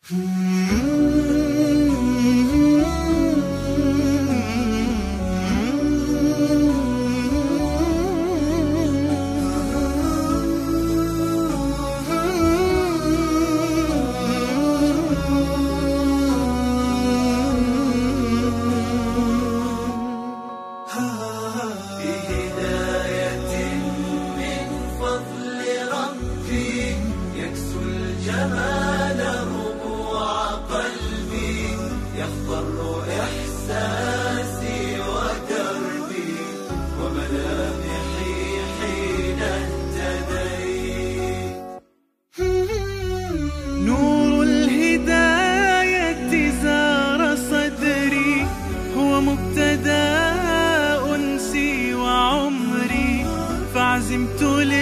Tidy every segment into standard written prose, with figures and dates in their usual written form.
جمال ربوع قلبي يخضر إحساسي ودربي وملامحي حين اهتديت. نور الهداية زار صدري هو مبتدأ أنسي وعمري فعزمت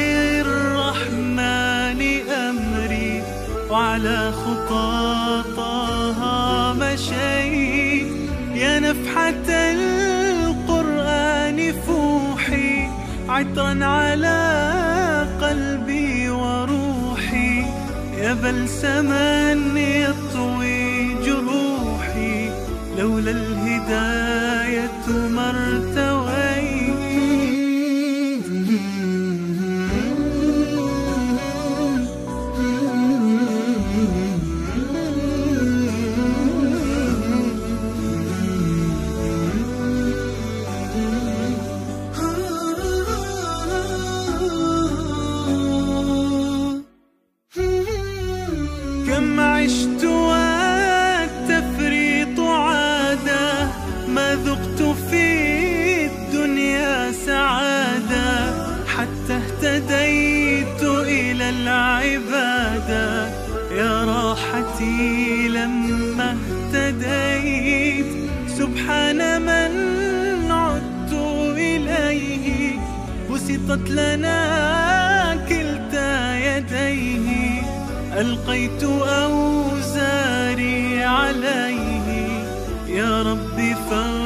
للرحمن أمري وعلى خطى طه مشيت. يا نفحة القرآن فوحي عطرا على قلبي وروحي يا بلسما يطوي جروحي لولا الهداية ما ارتويت. كم عشت والتفريط عادة ما ذقت في الدنيا سعادة حتى اهتديت إلى العبادة يا راحتي لما اهتديت. سبحان من عدت إليه بسطت لنا كلتا يديه ألقيت أوزاري عليه يا رب